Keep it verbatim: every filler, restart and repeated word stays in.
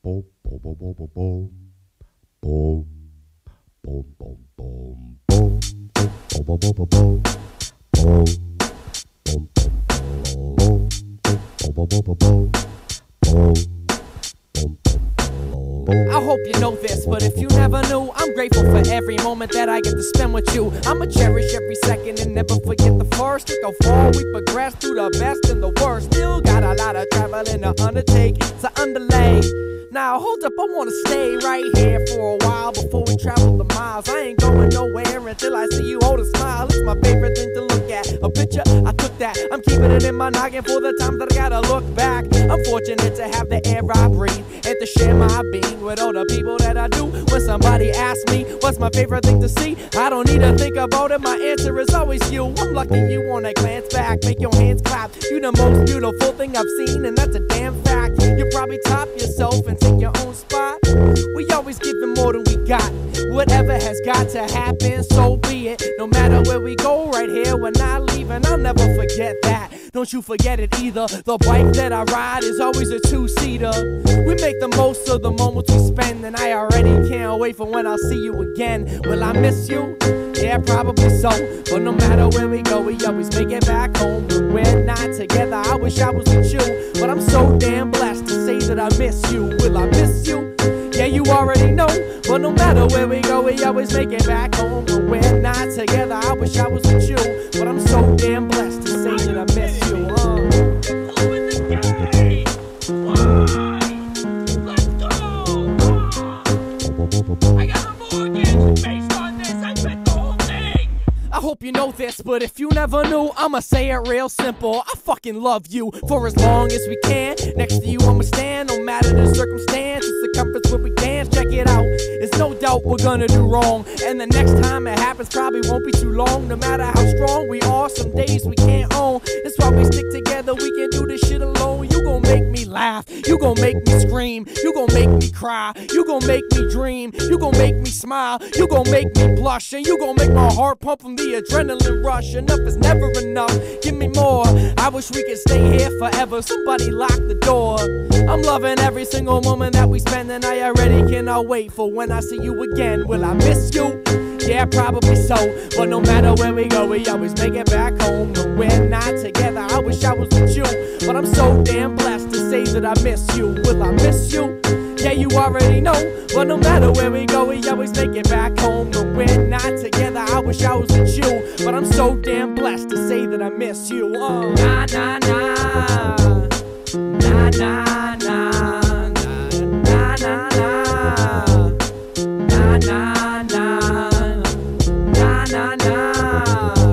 Boom, boom, boom, boom, boom, boom. Boom, boom, boom, boom, boom, boom, boom, boom, boom, boom, boom, boom, boom, boom, boom, boom, boom, boom, boom, boom. I hope you know this, but if you never knew, I'm grateful for every moment that I get to spend with you. I'ma cherish every second and never forget the first. Look how far we progressed through the best and the worst. Still got a lot of traveling to undertake, to underlay. Now hold up, I wanna stay right here for a while before we travel the miles. I ain't going nowhere until I see you hold a smile. It's my favorite thing to look at. A picture, I took that. I'm keeping it in my noggin for the times that I gotta look back. I'm fortunate to have the air I breathe and to share my being with all the people that I do. When somebody asks me what's my favorite thing to see, I don't need to think about it. My answer is always you. I'm lucky you wanna glance back, make your hands clap. You the most beautiful thing I've seen, and that's a damn fact. You probably top yourself and take your own spot. We always giving more than we got. Whatever has got to happen, so be it. No matter where we go, right here, we're not leaving. I'll never forget that. Don't you forget it either. The bike that I ride is always a two-seater. We make the most of the moments we spend, and I already can't wait for when I'll see you again. Will I miss you? Yeah, probably so. But no matter where we go, we always make it back home. When we're not together, I wish I was with you. But I'm so damn blessed to say that I miss you. Will I miss you? Yeah, you already know. But no matter where we go, we always make it back home. When we're not together, I wish I was with you. But I'm so damn blessed to say that I miss you. Uh. Let's go! I got a mortgage based on this. I bet the whole thing. I hope you know this, but if you never knew, I'ma say it real simple. I fucking love you for as long as we can. Next to you, I'ma stand, no matter the circumstance. It's the comforts where we dance, check it out. There's no doubt we're gonna do wrong, and the next time it happens probably won't be too long. No matter how strong we are, some days we can't own. That's why we stick together, we can do this shit alone. You gon' make me laugh, you gon' make me scream, you gon' make me cry, you gon' make me dream, you gon' make me smile, you gon' make me blush, and you gon' make my heart pump from the adrenaline rush. Enough is never enough, give me more. I wish we could stay here forever, somebody lock the door. I'm loving every single moment that we spend, and I already cannot wait for when I see you again. Will I miss you? Yeah, probably so. But no matter where we go, we always make it back home. When we're not together, I wish I was with you. But I'm so damn blessed to say that I miss you. Will I miss you? Yeah, you already know. But no matter where we go, we always make it back home. When we're not together, I wish I was with you. But I'm so damn blessed to say that I miss you. Oh, nah, nah, nah. Nah, nah, nah. Nah, nah, nah. Nah, nah, nah. Nah, nah, nah.